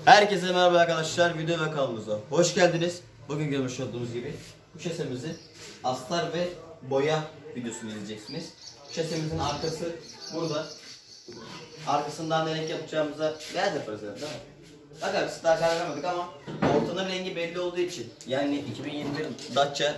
Herkese merhaba arkadaşlar, video ve kanalımıza hoş geldiniz. Bugün görmüş olduğunuz gibi bu şasemizin astar ve boya videosunu izleyeceksiniz. Bu şasemizin arkası burada. Arkasından ne renk yapacağımıza beyaz yaparız değil mi? Bakalım biz daha karar vermedik ama ortanın rengi belli olduğu için, yani 2021 Dacia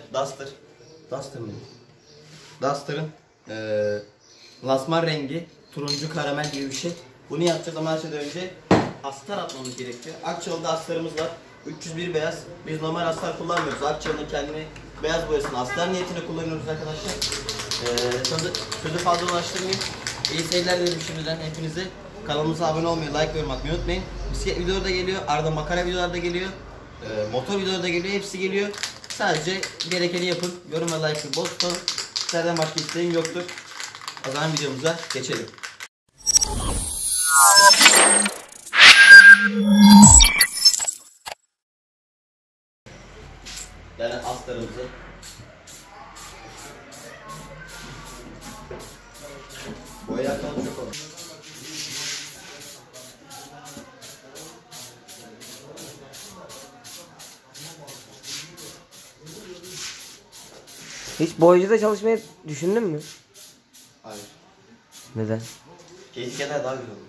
Duster'ın lansman rengi turuncu karamel gibi bir şey. Bunu yapacağız ama her şeyden önce astar atmamız gerekiyor. Akçalı'da astarımız var. 301 beyaz. Biz normal astar kullanmıyoruz. Akçalı'nın kendini beyaz boyasını astar niyetine kullanıyoruz arkadaşlar. Sözü fazla ulaştırmayayım. İyi seyirler dilerim şimdiden hepinize. Kanalımıza abone olmayı, like ve yorum atmayı unutmayın. Bisiklet videoları da geliyor. Arada makara videoları da geliyor. Motor videoları da geliyor. Hepsi geliyor. Sadece gerekeni yapın. Yorum ve like'ı bol tutalım. Sizlerden başka isteğim yoktur. O zaman videomuza geçelim. Yani astarımızı boya yapalım çok olur. Hiç boyacıda çalışmayı düşündün mü? Hayır. Neden? Keşkeler daha güzel olur.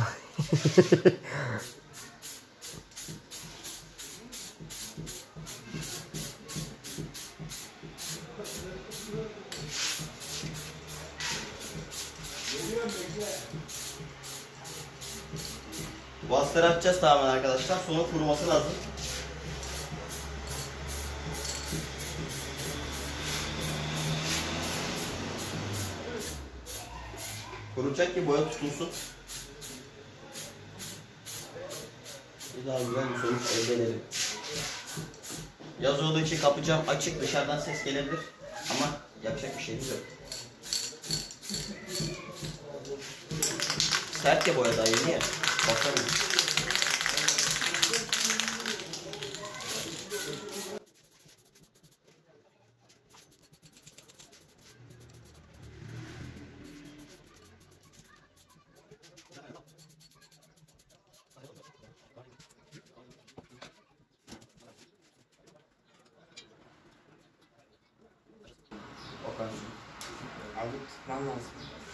Bu astarı atacağız tamamen arkadaşlar. Sonra kuruması lazım. Kurutacak ki boya tutulsun. Daha güzel bir sonuç elde edelim. Yaz olduğu için kapı cam açık, dışarıdan ses gelebilir ama yapacak bir şeyimiz yok. Sert ya boya, daha yeni ya. Bakalım. Abi tutmam lazım.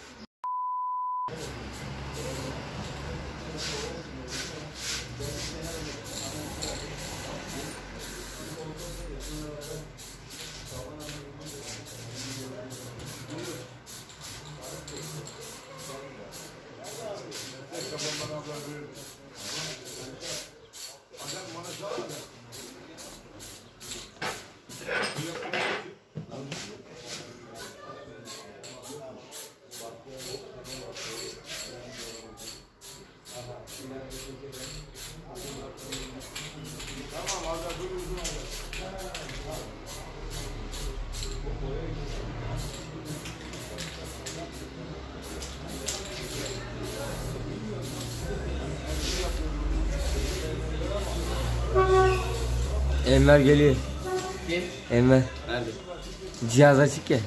Enver geliyor. Kim? Enver. Nerede? Cihaz açık ya.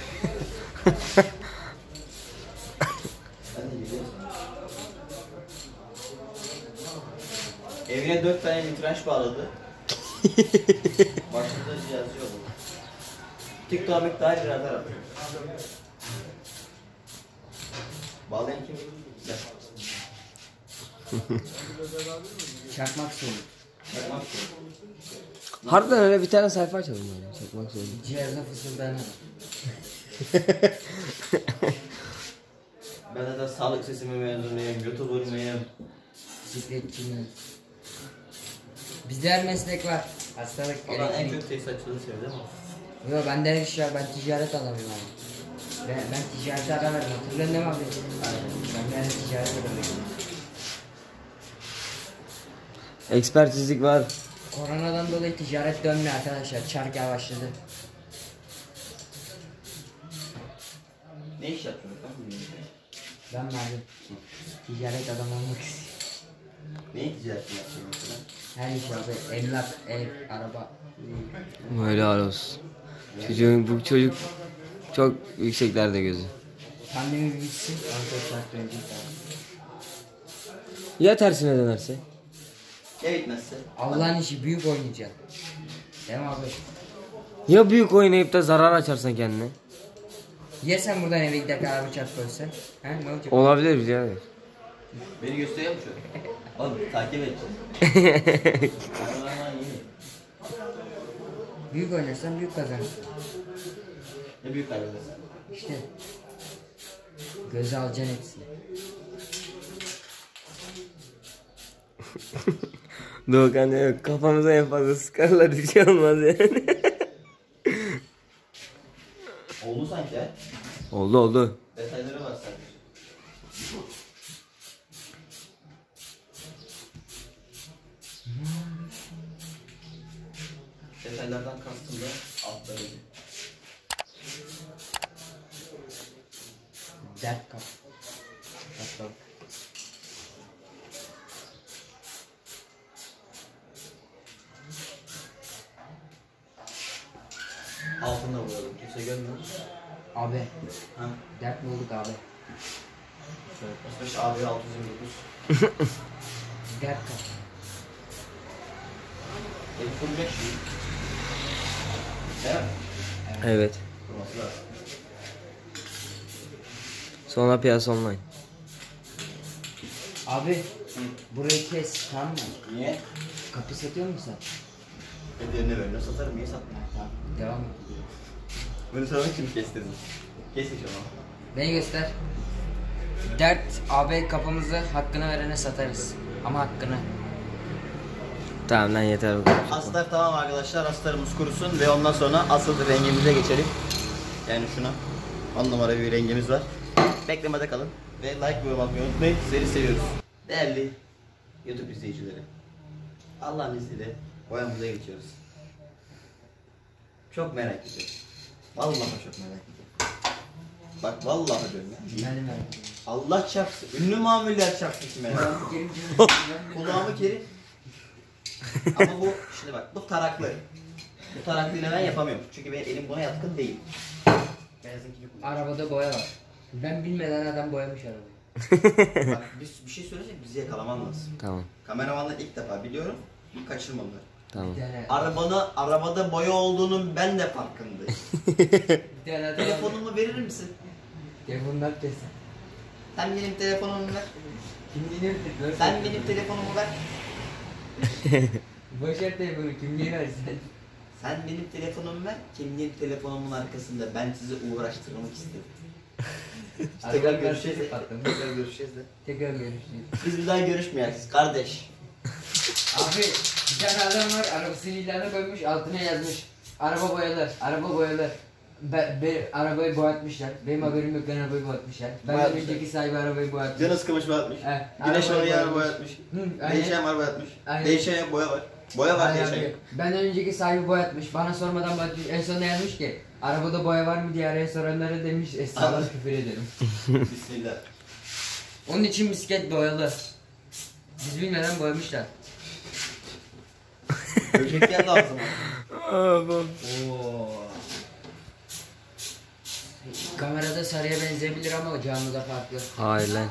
Ben de gidiyorum. Evine 4 tane vitranj bağladı. Başında cihazı yok. TikTok'a daha cihazlar atıyor. Bağlayan kim? Gel. Çakmak söylüyor. Bakmak istiyorum. Harbiden öyle bir tane sayfa açalım yani. Çakmak söylüyor. Cihaza fısıldana. Ben zaten sağlık sesimi mezunuyum, YouTuber'ıyım. Bisikletçiyim. Bizde her meslek var. Hastalık, O da en elektrik. çok tesisatçılığı seviyor değil mi? Yok bende her iş var. Ben ticaret adamıyım abi. Ben ticarete ara verdim. Hatırlıyorsun değil mi abi? Ben yani ticaret adamıyım. Ekspertizlik var. Koronadan dolayı ticaret dönmüyor arkadaşlar. Çark yavaşladı. Ne iş yapıyorsun? Ben mi abi? Ticaret adamı olmak istiyorum. Ne ticaret yapıyorsun mesela? Her iş abi. Emlak, ev, araba. Helal olsun. Bu çocuk çok yükseklerde gözü. Pandemi bitsin. Ondan sonra dönecek abi. Ya tersine dönerse? Ya bitmezse? Allah'ın işi büyük oynayacaksın. Değil mi abi? Ya büyük oynayıp da zarar açarsan kendine? Ya sen buradan eve giderken araba çarpıyorsan? He ne olacak? Olabilir birader. Beni gösteriyor mu şu an? Oğlum takip edeceğim. Aman iyi. Büyük oynarsan büyük kazanırsın. Ne büyük kaybedersin? İşte. Göze alacaksın hepsini. Doğukan diyor kafamıza en fazla sıkarlar bir şey olmaz yani. Oldu sanki ha. Oldu oldu. Detayları var sadece. Detaylardan kastım da altları. Dert kap. Bakalım. Altında vuralım. Kimse görmüyor. Abi. Ha. Dert mi olduk abi? 35 AB 629. Dert kap. Evi kuracak şey. Değil mi? Evet. Kurması lazım. Sonra piyasa online. Abi. Burayı kes tamam mı? Niye? Kapı satıyor musun sen? Ederine böyle satarım. Niye satmam? Ha, tamam. Devam et. Bunu söylemek için kestirdin. Kes hiç ama. Beni göster. Dert AB kapımızı hakkını verene satarız. Ama hakkını. Tamam lan yeter bu kadar. Astar tamam arkadaşlar. Astarımız kurusun ve ondan sonra asıl rengimize geçelim. Yani şuna 10 numara bir rengimiz var. Beklemede kalın ve like ve yorum atmayı unutmayın. Sizleri seviyoruz. Değerli YouTube izleyicileri. Allah'ın izniyle boyamıza geçiyoruz. Çok merak ediyorum. Vallahi çok merak ediyorum. Bak vallahi diyorum ya. Benim Allah çarpsın. Ünlü mamuller çarpsın kime ya. Kulağımı keri. Ama bu şimdi bak bu taraklı. Bu taraklıyla ben yapamıyorum. Çünkü benim elim buna yatkın değil. Beyazın gibi kullan. Arabada boya var. Ben bilmeden adam boyamış arabayı. Bak bir şey söyleyecek bizi yakalaman lazım. Tamam. Kameramanla ilk defa biliyorum. Kaçırmamalı. Tamam. Bir tane, Arabada boya olduğunun ben de farkındayım. bir tane adam. Telefonumu verir misin? Telefondan kesin. Sen benim telefonumu ver. Kimliğini ver. Sen benim telefonumu ver. Boşver telefonu kimliği ver sen. Sen benim telefonumu ver. Kimliğin telefonumun arkasında ben sizi uğraştırmak istedim. Tekrar Arabanın görüşeceğiz de. lastiği patlamış. Tekrar görüşeceğiz de. Tekrar görüşürüz. Biz bir daha görüşmeyiz kardeş. Abi bir tane adam var arabasını ilana koymuş altına yazmış. Araba boyalar, araba boyalar. Arabayı boyatmışlar. Benim haberim yok arabayı boyatmışlar. Benden Boyatmışlar. önceki sahibi arabayı boyatmış. Canı sıkılmış boyatmış. He, Güneş arabayı var boyatmış. boyatmış. Hı, aynen. Değişen var boyatmış. Aynen. Değişen boya var. Boya var Aynen değişen. abi. Benden önceki sahibi boyatmış. Bana sormadan boyatmış. En sonunda yazmış ki arabada boya var mı diye araya soranlara demiş estağfurullah Abi. küfür ederim. Bismillah. Onun için bisiklet boyalı. Biz bilmeden boyamışlar. Böcek geldi ağzıma. Oo. Kamerada sarıya benzeyebilir ama canlıda farklı. Hayır lan.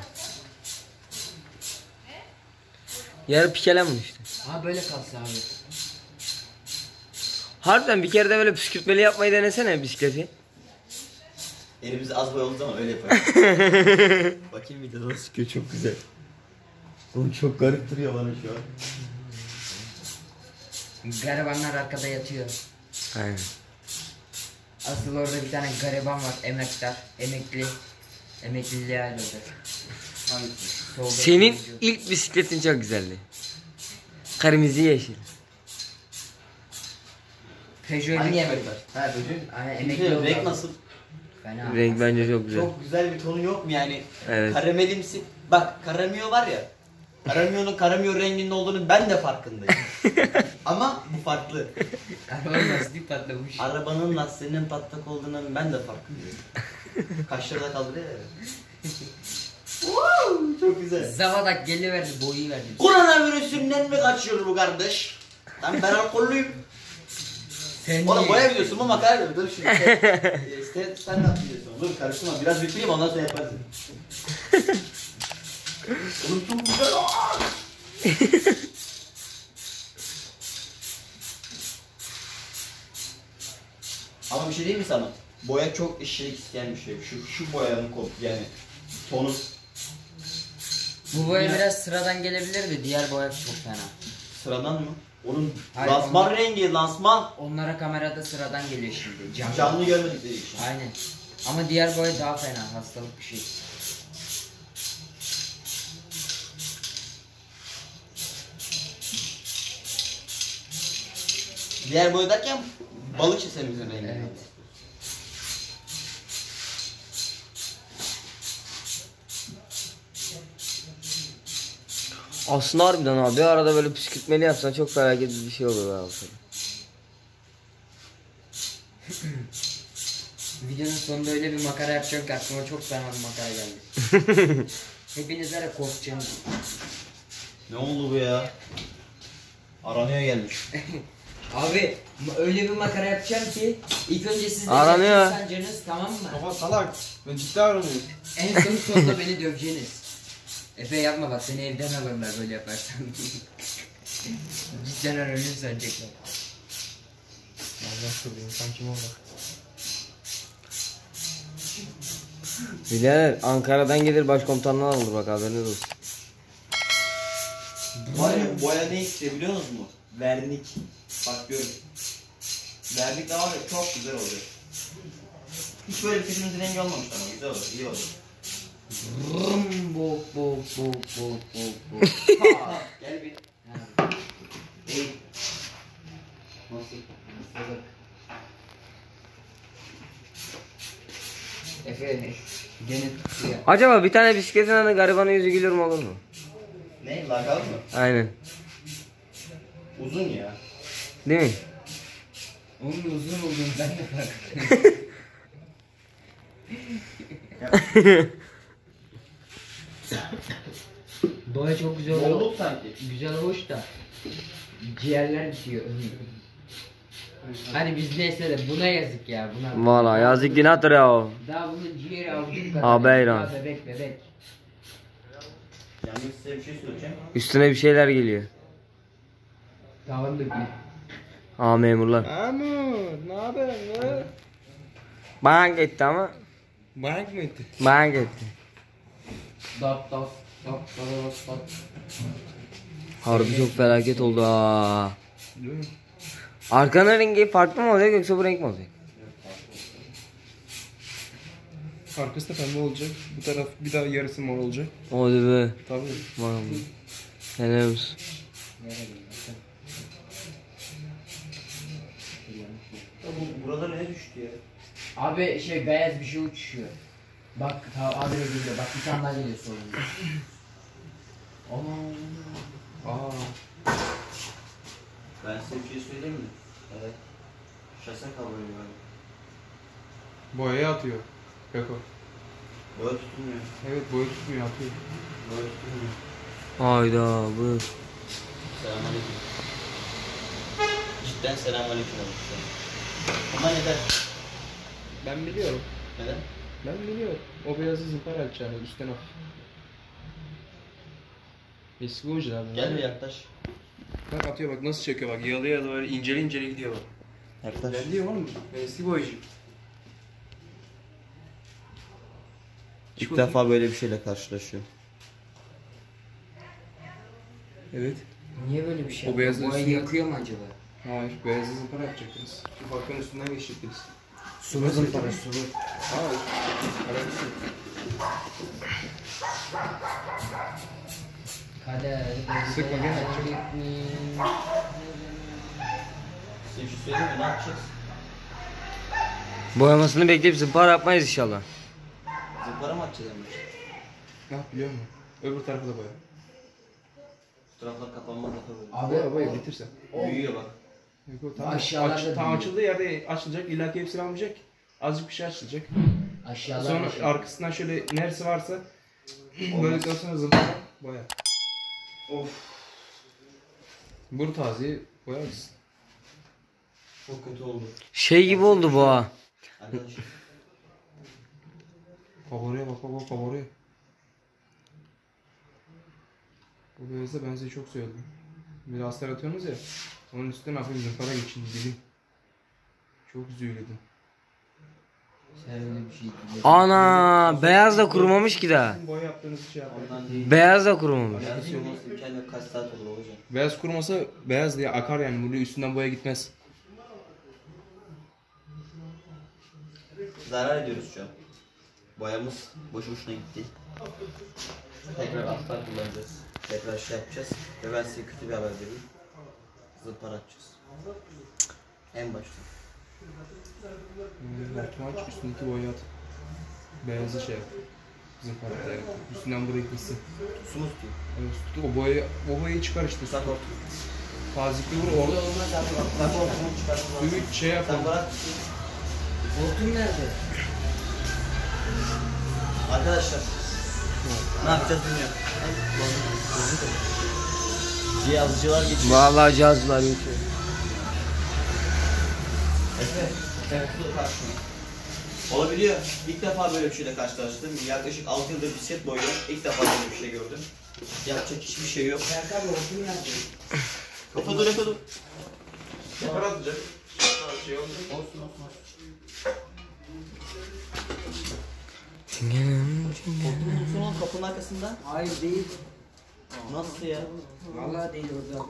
Yarı pikelen bu işte. Ha böyle kalsa abi. Harbiden bir kere de böyle püskürtmeli yapmayı denesene bisikleti. Elimiz az boy olduğu zaman öyle yaparız. Bakayım videoda nasıl sıkıyor çok güzel. Oğlum çok garip duruyor bana şu an. Garibanlar arkada yatıyor. Aynen. Asıl orada bir tane gariban var, emektar, emekli. Emekliliğe ayrıldı. Hangisi? Solda Senin turuncu. ilk bisikletin çok güzeldi. Kırmızı yeşil. Peugeot Hangi emekli. yemek var? Ha böcek. Aynen Emekli emekli oldu. renk abi. nasıl? Fena. Renk bence çok güzel. Çok güzel bir tonu yok mu yani? Evet. Karamelimsi. Bak karamio var ya. Karamio renginin olduğunu ben de farkındayım. Ama bu farklı. Arabanın lastiği patlamış. Arabanın lastiğinin patlak olduğunun ben de farkındayım. Kaşları da kaldırıyor ya. Wow, çok güzel. Zavadak geliverdi, boyu verdi. Koronavirüsünden mi kaçıyor bu kardeş? Ben alkollüyüm. Sen Oğlum niye- boya videosu mu makara video? Dur şimdi. Sen ne yapıyorsun? Dur karıştırma. Biraz bitireyim ondan sonra yaparsın. Oğlum çok güzel. Ama bir şey diyeyim mi sana? Boya çok işçilik isteyen bir şey. Şu boyanın yani tonu. Bu boya biraz sıradan gelebilirdi. Diğer boya çok fena. Sıradan mı? Onun Hayır, lansman onlar- rengi, lansman. Onlara kamerada sıradan geliyor şimdi. Canlı görmedikleri için. Aynen. Ama diğer boya daha fena. Hastalık bir şey. Diğer boya derken balık şişemizin rengi. Evet. Aslında harbiden abi bir arada böyle püskürtmeli yapsan çok felaket bir şey olur abi. Videonun sonunda öyle bir makara yapacağım ki aklıma çok fena bir makara geldi. Hepiniz var ya korkacaksınız. Ne oldu bu ya? Aranıyor gelmiş. Abi öyle bir makara yapacağım ki ilk önce siz de Aranıyor. sancaksınız, tamam mı? Baba salak. Ben ciddi aranıyorum. En sonunda beni döveceksiniz. Efe yapma bak, seni evden alırlar böyle yaparsan. Cidden aranıyor sanacaklar. Allah söyleyeyim sanki orada. Birader Ankara'dan gelir başkomutanlığa alır bak haberiniz olsun. Var ya boya ne istiyor biliyor musunuz mu? Vernik. Bak görün. Vernik de var ya çok güzel oluyor. Hiç böyle filmimizin rengi olmamış ama güzel olur, iyi olur. Bok bok bok bok bok bok. Ha, gel bir. Ey. Nasıl? Nasıl? Efe gene tutuyor. Acaba bir tane bisikletin adı garibanın yüzü gülür mü olur mu? Ne? Lakal mı? Aynen. Uzun ya. Değil mi? Onun uzun olduğunu ben de fark. Boya çok güzel oluyor. Bolluk sanki. Güzel hoş da ciğerler bitiyor. Hani biz neyse de buna yazık ya buna. Valla yazık günahtır ya o. Daha bunun ciğeri avucum kadar. Abi, Beyran. Daha bebek bebek. Yani size bir şey söyleyeceğim. Üstüne bir şeyler geliyor. Tamam dökme. Aa memurlar. Amur ne haber ne? Bank etti ama. Bank mı etti? Bank etti. Dap dap dap dap dap. Harbi çok felaket oldu ha. Değil mi? Arkanın rengi farklı mı olacak yoksa bu renk mi olacak? Arkası da pembe olacak. Bu taraf bir daha yarısı mor olacak. Hadi be. Tabii. Vay be. Helal olsun. Ya buralara ne düştü ya? Abi şey beyaz bir şey uçuşuyor. Bak abi geliyor. Bak bir tane daha geliyor solunda. Aa. Ben size bir şey söyleyeyim mi? Evet. Şase kabuğu var. Boyaya atıyor. Yok o. Boya tutulmuyor. Evet boya tutmuyor atıyor. Boya tutulmuyor. Hayda bu. Selamünaleyküm. Cidden selamünaleyküm olmuş şu an. Ama neden? Ben biliyorum. Neden? Ben biliyorum. O beyazı zımpara açacağını üstten hafif. Eski hocalar bunlar. Gel bir yaklaş. Bak atıyor bak nasıl çekiyor bak yalıya böyle inceli inceli gidiyor bak. Yaklaş. Ben diyorum oğlum ben eski boyacıyım. İlk defa böyle bir şeyle karşılaşıyorum. Evet. Niye böyle bir şey O yapıyor? beyazın Boya üstüne- yakıyor mu acaba? Hayır beyazı zımpara yapacaksınız. Şu farkın üstünden geçecektiniz. Sulu zımpara sulu. Hayır. Alakası yok. Kader. Sıkma, gene açacak. Size bir şey söyleyeyim mi? Ne yapacağız? Boyamasını bekleyip zımpara yapmayız inşallah. Zımpara mı atacağız Emre? Ne yap biliyor musun? Öbür tarafı da boya. Bu taraflar kapanmaz zaten böyle. Abi Boya boya o- bitirsen. Büyüyor bak. Yok, o tamam. Aşağılarda Tam büyüyor. açıldığı yerde açılacak. İlla ki hepsini almayacak. Azıcık bir şey açılacak. aşağılar Sonra bir şey. arkasından şöyle neresi varsa böyle sonra zımpara boya. Of. Bur tazeyi boyarız. Çok kötü oldu. Şey gibi oldu bu ha. Arkadaşlar. Favoriye bak bak favoriye. Bu beyazda ben size çok söyledim. Bir astar atıyorsunuz ya. Onun üstüne hafif zımpara geçin dedim. Çok züğledim. Sen öyle bir şey değil. Ana beyaz da kurumamış ki daha. Boya yaptığınız şey yapmayın. Ondan değil. Beyaz da kurumamış. Yani şey olmaz. Kendine kaç saat olur hocam. Beyaz kurumasa beyaz diye akar yani. Burada üstünden boya gitmez. Zarar ediyoruz şu an. Boyamız boşu boşuna gitti. Tekrar astar kullanacağız. Tekrar şey yapacağız. Ve ben size kötü bir haber vereyim. Zımpara atacağız. En başta. Hortumu aç üstündeki boya at. Beyazı şey yap. Zımpara yani. Üstünden buraya gitsin. Sumuz diyor. Evet, tutup o boyayı çıkar işte. Sak hortum. Tazikli vur Orada orada. olmaz abi. Sak hortumu çıkartın. Suyu şey yap. Sen bırak. Hortum nerede? Arkadaşlar. Ne yapacağız bilmiyorum. Cihazcılar geçiyor. Vallahi cihazlar geçiyor. Efe. Evet. Dur karşıma. Olabiliyor. İlk defa böyle bir şeyle karşılaştım. Yaklaşık 6 yıldır bisiklet boyuyorum. İlk defa böyle bir şey gördüm. Yapacak hiçbir şey yok. Serkan hortum nerede? Efe dur Efe dur. Para atacak. Olsun olsun. Koltuğun son kapının arkasında. Hayır değil. Nasıl ya? Vallahi değil orada.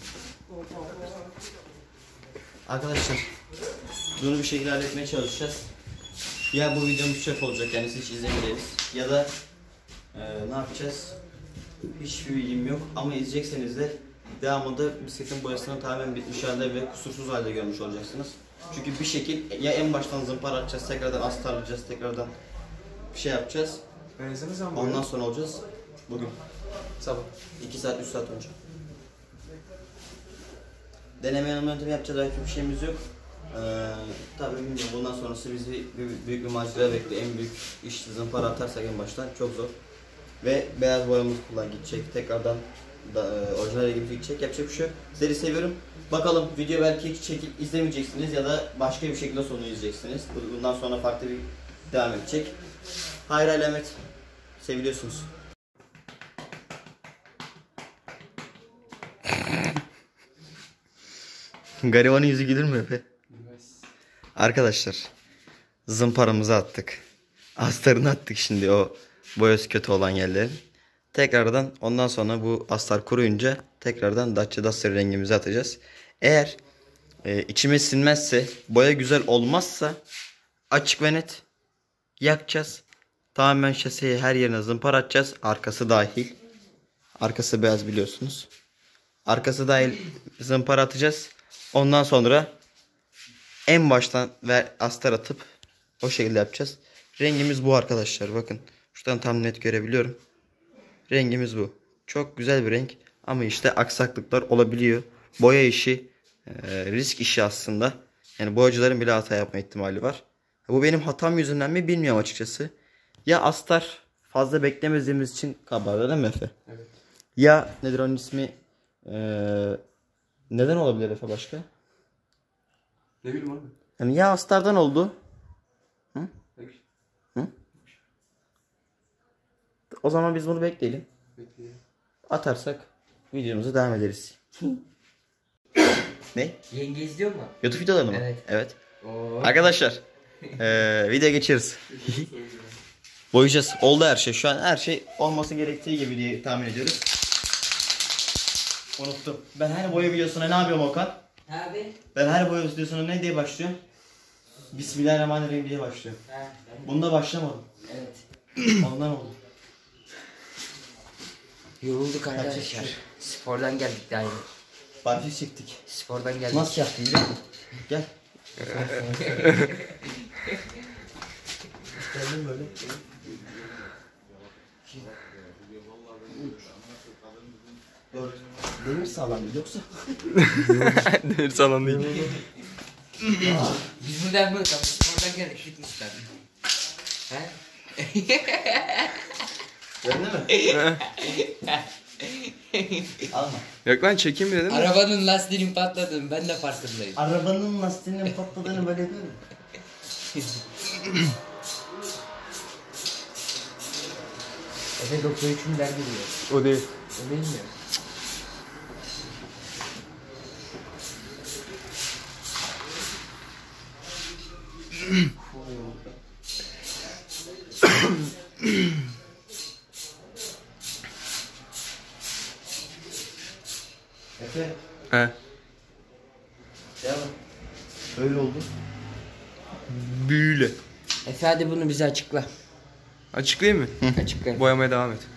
Arkadaşlar bunu bir şekilde halletmeye çalışacağız. Ya bu videomuz çöp olacak yani siz hiç izlemeyeceğiz. Ya da ne yapacağız? Hiçbir bilgim yok ama izleyecekseniz de devamında bisikletin boyasını tamamen bitmiş halde ve kusursuz halde görmüş olacaksınız. Çünkü bir şekil ya en baştan zımpara atacağız, tekrardan astarlayacağız, tekrardan bir şey yapacağız. Benzeme zaman Ondan sonra olacağız. Bugün. sabah. 2 saat 3 saat önce. Deneme yanılma yöntemi yapacağız, belki bir şeyimiz yok. Tabii bilmiyorum, bundan sonrası bizi büyük bir macera bekliyor. En büyük iş zımpara atarsak en baştan çok zor. Ve beyaz boyamız kullan gidecek, tekrardan orijinal gibi gidecek, yapacak bir şey yok. Sizleri seviyorum. Bakalım video belki çekip izlemeyeceksiniz ya da başka bir şekilde sonunu izleyeceksiniz. Bundan sonra farklı bir devam edecek. Hayır alamet. Seviliyorsunuz. Garibanın yüzü gülir mü Efe? Arkadaşlar zımparamızı attık. Astarını attık şimdi o boyası kötü olan yerlerin. Tekrardan ondan sonra bu astar kuruyunca tekrardan Dacia Duster rengimizi atacağız. Eğer içime sinmezse, boya güzel olmazsa açık ve net yakacağız. Tamamen şaseyi her yerine zımpara atacağız. Arkası dahil. Arkası beyaz biliyorsunuz. Arkası dahil zımpara atacağız. Ondan sonra en baştan astar atıp o şekilde yapacağız. Rengimiz bu arkadaşlar. Bakın. Şuradan tam net görebiliyorum. Rengimiz bu. Çok güzel bir renk. Ama işte aksaklıklar olabiliyor. Boya işi risk işi aslında. Yani boyacıların bile hata yapma ihtimali var. Bu benim hatam yüzünden mi bilmiyorum açıkçası. Ya astar fazla beklemediğimiz için kabardı değil mi Efe? Evet. Ya nedir onun ismi? Neden olabilir Efe başka? Ne bileyim abi. Yani ya astardan oldu. Hı? Hı? O zaman biz bunu bekleyelim. Bekleyelim. Atarsak videomuza devam ederiz. Ne? Yenge izliyor mu? YouTube videolarını mı? Evet. Evet. Oo. Arkadaşlar video geçeriz. Boyayacağız. Oldu her şey. Şu an her şey olması gerektiği gibi diye tahmin ediyoruz. Unuttum. Ben her boya videosuna ne yapıyorum Okan? Abi. Ben her boya videosuna ne diye başlıyorum? Bismillahirrahmanirrahim diye başlıyorum. Bunda başlamadım. Evet. Ondan oldu. Yorulduk Yapacak bir arkadaşlar. şey. Spordan geldik daha yeni. Barfiks çektik. Spordan geldik. Nasıl yaptın biliyor musun? Gel. Geldim böyle. Dört. Demir sağlam değil yoksa. Demir sağlam değil. Biz bunu yapmadık ama spordan geldik fitness'ten. He? Gördün mü? Alma. Yok lan çekeyim dedim. Arabanın lastiğinin patladığını ben de farkındayım. Arabanın lastiğinin patladığını böyle yapıyorum. Efe doktor hükümler geliyor. O değil. O değil mi? Efe. He. Ya öyle oldu. Büyüle. Efe hadi bunu bize açıkla. Açıklayayım mı? Açıkla. Boyamaya devam et.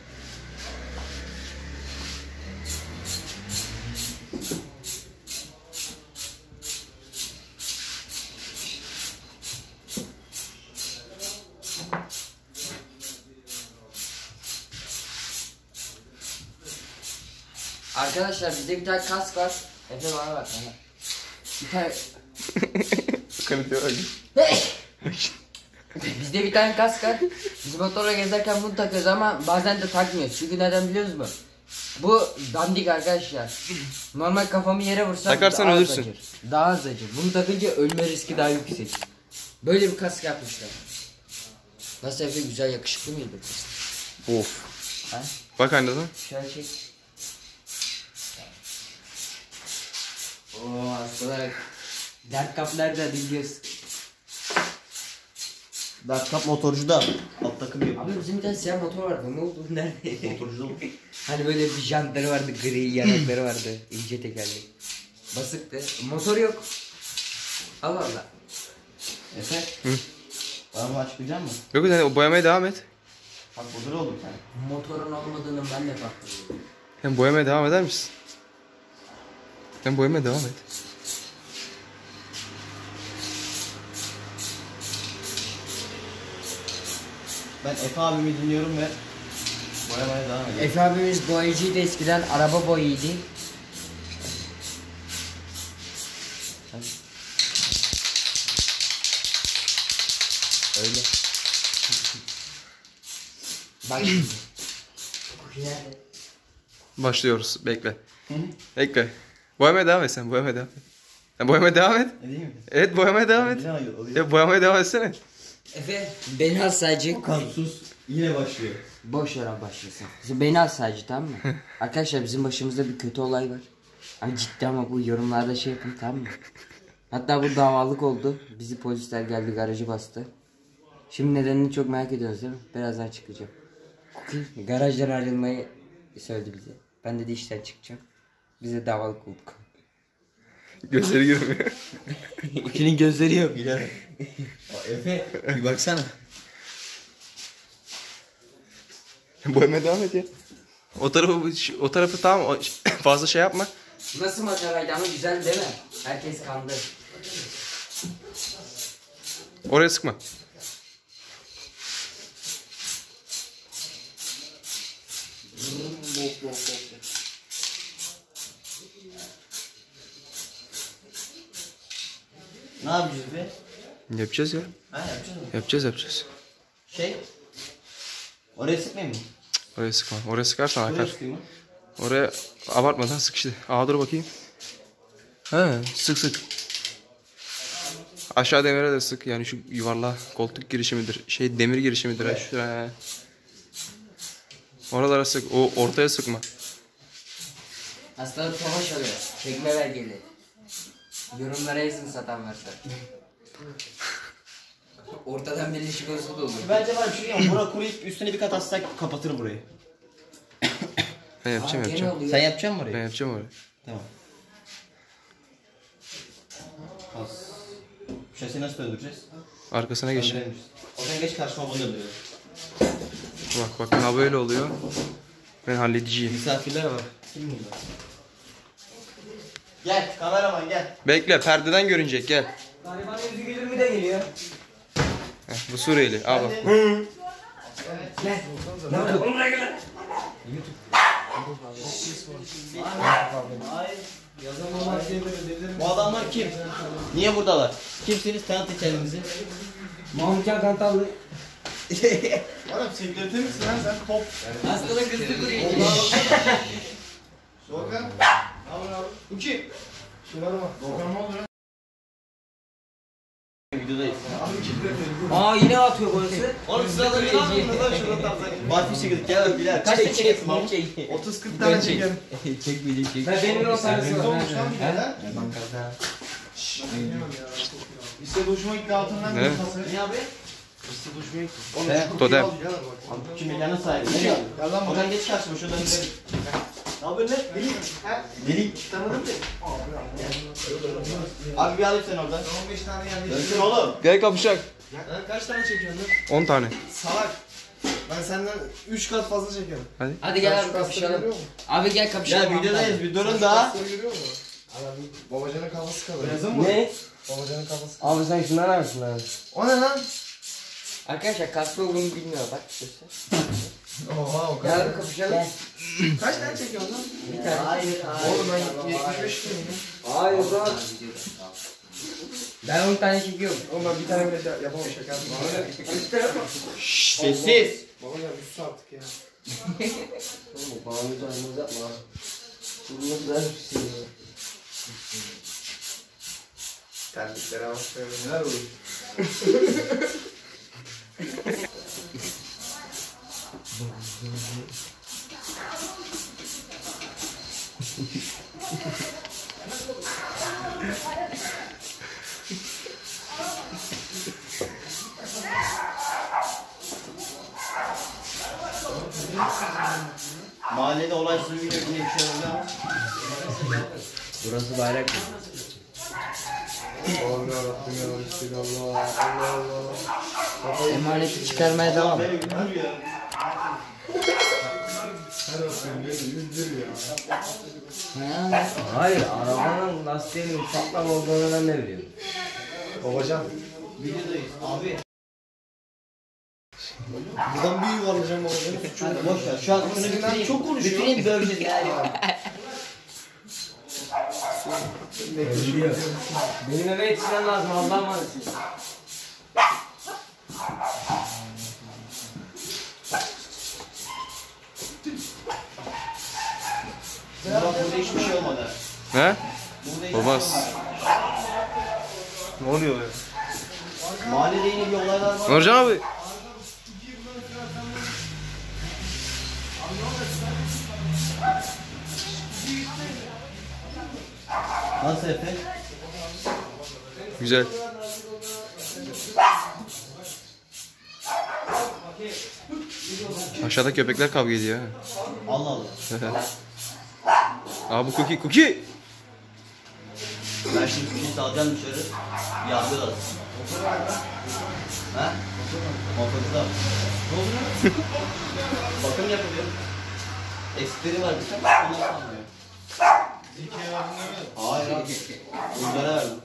Arkadaşlar bizde bir tane kask var. Efe bana bak bana. Bir tane... Kanıtıyor bak. Bizde bir tane kask var. Biz motorla gezerken bunu takıyoruz ama bazen de takmıyoruz. Çünkü neden biliyoruz mu? Bu dandik arkadaşlar. Normal kafamı yere vursam Takarsan daha az ölürsün. acır. Daha az acır. Bunu takınca ölme riski daha yüksek. Böyle bir kask yapmışlar. Nasıl Efe, güzel yakışıklı mıydı bu kask? Of. Ha? Bak aynadan. Şöyle çek. Oo hastalar. Dert kap nerede biliyoruz. Dartkap motorcuda alt takım yapıyor. Abi bizim bir tane siyah motor vardı. Ne oldu? Nerede? Motorcuda oldu. Hani böyle bir jantları vardı, gri yanakları vardı, ince tekerli. Basıktı. Motor yok. Allah Allah. Efe. Hı. Bana mı açıklayacak mısın? Yok sen o boyamaya devam et. Bak burada oldu sen. Motorun olmadığını ben de farkındayım. Sen boyamaya devam eder misin? Sen boyamaya devam et. Ben Efe abimi dinliyorum ve boyamaya devam ediyorum. Efe abimiz boyacıydı eskiden, araba boyaydı. Öyle. Bak şimdi. Başlıyoruz. Bekle. Bekle. Boyamaya devam et sen. Boyamaya devam et. Sen boyamaya devam et. Ne diyeyim mi? Evet boyamaya devam et. Yine oluyor. Ya boyamaya devam etsene. Efe, beni al sadece. Kansuz yine başlıyor. Boş ver abi, başlasın. Beni al sadece, tamam mı? Arkadaşlar bizim başımızda bir kötü olay var. Hani ciddi ama bu yorumlarda şey yapın, tamam mı? Hatta bu davalık oldu. Bizi polisler geldi, garajı bastı. Şimdi nedenini çok merak ediyorsunuz değil mi? Birazdan çıkacağım. Cookie garajdan ayrılmayı söyledi bize. Ben de işten çıkacağım. Bize davalık olduk. Gözleri görmüyor. Cookie'nin gözleri yok bile. Efe bir baksana. Boyamaya devam et ya. O tarafı tamam fazla şey yapma. Nasıl makaraydı ama güzel değil mi? Herkes kandı. Oraya sıkma. Ne yapacağız be? Yapacağız ya. Ha yapacağız mı? Yapacağız. Şey. Oraya sıkmayayım mı? Oraya sıkma. Oraya sıkarsan Buraya akar. sıkayım mı? Oraya abartmadan sık işte. Aa dur bakayım. He sık. Aşağı demire de sık. Yani şu yuvarlağa koltuk girişimidir. Şey demir girişimidir. Evet. Şuraya. Oralara sık. O ortaya sıkma. Hastalık savaş alıyor. Çekme belgeli. Yorumlara yazın satan varsa. Ortadan birleşik olsa da olur. Bence var bir şey diyeyim. Bura kuruyup üstüne bir kat atsak kapatırım burayı. Ben yapacağım. Gene oluyor. Sen yapacaksın mı Ben orayı? yapacağım orayı. Tamam. Az. Şasiyi nasıl döndüreceğiz? Arkasına geç. Döndürelim. O zaman geç karşıma bunu döndürüyorum. Bak ha böyle oluyor. Ben halledeceğim. Misafirler var. Kim bunlar? Gel kameraman gel. Bekle perdeden görünecek gel. Gariban yüzü gülür mü de geliyor. Heh, bu Suriyeli. Al bak. Gel. Ne oldu? Oğlum buraya gel. Bu adamlar kim? Niye buradalar? Kimsiniz? Tanıtın kendinizi. Mahmutcan Kantallı. Oğlum sekreter misin lan sen? Top. Hastalık kızdı kuruyor. Doğukan. Ne yapıyorsun abi? Bu kim? Şunlara bak. Doğukan ne oldu lan? Videodayız. Aa yine atıyor golü. Oğlum sırada ne yapıyorsunuz lan şurada tarzak? Barfiş çekildik gel bak Bilal. Kaç tane çekilsin Mahmut? 30-40 tane çekelim. Çekmeyecek çek. Ben benim o tanesi olmuş lan bir de lan. İşte hoşuma gitti altından Ne? bir tasarı. Ne abi? İşte hoşuma gitti. He, Oğlum totem. Gel bak. Kim mekanın sahibi. Ne diyor? Gel lan Oradan geç karşıma şuradan gidelim. Ne yapıyorsun lan? Delik. Delik. Tanıdın mı? Abi bir alayım sen oradan. 15 tane geldi. Dönsün oğlum. Gel kapışak. Kaç tane çekiyorsun lan? 10 tane. Salak. Ben senden 3 kat fazla çekerim. Hadi gel abi Şu kasları kapışalım. görüyor musun? Abi gel kapışalım. Ya videodayız bir durun Şu daha. kasları görüyor musun? Abi babacanın kafası kalır. Ne? Babacanın kafası kalır. Abi sen şundan arsın abi. O ne lan? Arkadaşlar kaslı olduğunu bilmiyor bak. Göster. Oha o Gel kadar. abi kapışalım. Kaç tane çekiyorsun lan? Bir tane. Hayır Oğlum ben 75 kiloyum ya. Hayır o zaman. Ben 10 tane çekiyorum. Oğlum ben bir tane bile yapamam şaka. Sessiz. Babacan üstü artık ya. Oğlum bağımızı aynımız yapma. Bu nasıl bir şey ya? Terliklere bak. Neler olur? Mahallede olaysız bir video yine bir şey oldu ama. Burası bayrak. Allah'ım yarabbim ya Bismillah. Allah Allah. Emaneti çıkarmaya devam. Beni güldür ya. Her olsun beni yüzdür ya. Hayır arabanın lastiğinin patlak olduğunu ben de biliyorum. Babacan. Videodayız. Abi. Buradan bir yuvarlayacağım babacanı. Hadi boş ver. Şu an şunu bitireyim. Çok konuşuyor. Bitireyim böleceğiz galiba. Benim eve yetişmem lazım Allah'ım var. Bak burada hiçbir şey olmadı. He? Burada hiçbir Olmaz. şey olmadı. Ne oluyor ya? Mahallede yine bir olaylar var. Nurcan abi. Nasıl Efe? Güzel. Aşağıda köpekler kavga ediyor ha. Allah Allah. Aa bu cookie. Ben şimdi bir salacağım dışarı. Yargı da. Ha? Motorda. Ne oluyor? Bakım yapılıyor. Espri var bir tane. Onu sanmıyor. Hayır abi. Uygar'a verdim.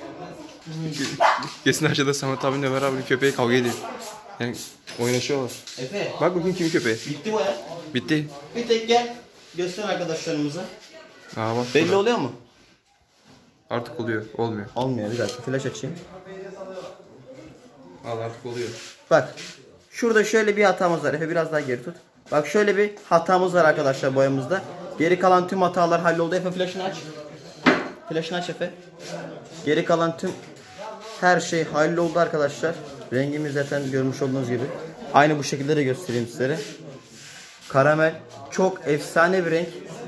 Kesin aşağıda Samet abinle beraber köpeği kavga ediyor. Yani oynaşıyorlar. Efe. Bak bugün kimin köpeği? Bitti bu ya. Bitti. Bir tek gel. Göster arkadaşlarımıza. Aa bak. Belli burada. oluyor mu? Artık oluyor. Olmuyor. Olmuyor. Bir dakika flash açayım. Al artık oluyor. Bak. Şurada şöyle bir hatamız var. Efe biraz daha geri tut. Bak şöyle bir hatamız var arkadaşlar boyamızda. Geri kalan tüm hatalar halloldu. Efe flash'ını aç. Flash'ını aç Efe. Geri kalan tüm her şey halloldu arkadaşlar. Rengimiz zaten görmüş olduğunuz gibi. Aynı bu şekilde de göstereyim sizlere. Karamel. Çok efsane bir renk.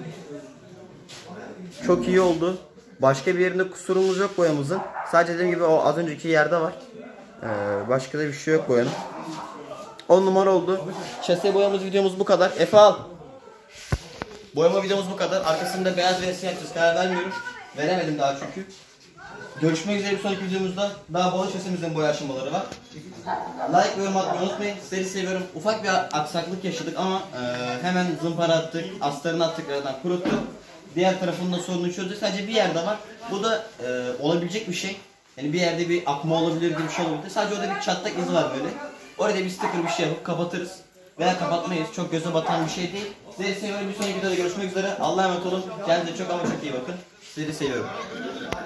Çok iyi oldu. Başka bir yerinde kusurumuz yok boyamızın. Sadece dediğim gibi o az önceki yerde var. Başka da bir şey yok boyanın. 10 numara oldu. Şase boyamız videomuz bu kadar. Efe al. Boyama videomuz bu kadar. Arkasında beyaz ve siyah yapacağız. Karar vermiyorum. Veremedim daha çünkü. Görüşmek üzere bir sonraki videomuzda. Daha bol şasemizin boya aşamaları var. Like ve yorum atmayı unutmayın. Sizleri seviyorum. Ufak bir aksaklık yaşadık ama hemen zımpara attık. Astarını attık aradan kuruttuk. Diğer tarafında sorunu çözdük. Sadece bir yerde var. Bu da olabilecek bir şey. Yani bir yerde bir akma olabilir gibi bir şey olabilir. Sadece orada bir çatlak izi var böyle. Orada bir sticker bir şey yapıp kapatırız. Veya kapatmayız. Çok göze batan bir şey değil. Sizleri seviyorum. Bir sonraki videoda görüşmek üzere. Allah'a emanet olun. Kendinize çok ama çok iyi bakın. Sizleri seviyorum.